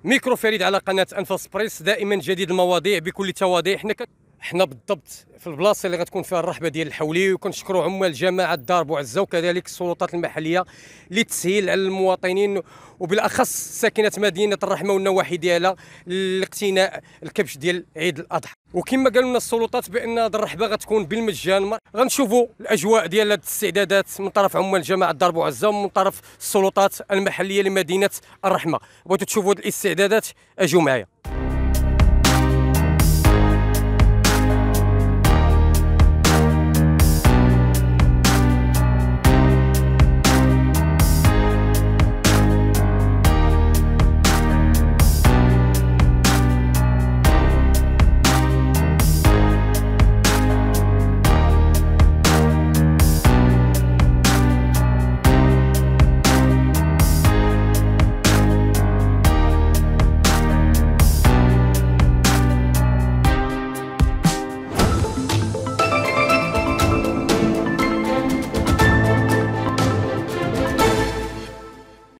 ميكرو فريد على قناه انفاس بريس، دائما جديد المواضيع بكل تواضيع. حنا بالضبط في البلاصه اللي غتكون فيها الرحبه ديال الحولي، وكنشكروا عمال جماعه دار بوعزه وكذلك السلطات المحليه لتسهيل على المواطنين وبالاخص ساكنه مدينه الرحمه والنواحي ديالها لاقتناء الكبش ديال عيد الاضحى. وكما قالوا لنا السلطات بان هذه الرحبه غتكون بالمجان، غنشوفوا الاجواء ديال هذه الاستعدادات من طرف عمال جماعه دار بوعزه ومن طرف السلطات المحليه لمدينه الرحمه. بغيتوا تشوفوا هذه الاستعدادات، اجوا معايا.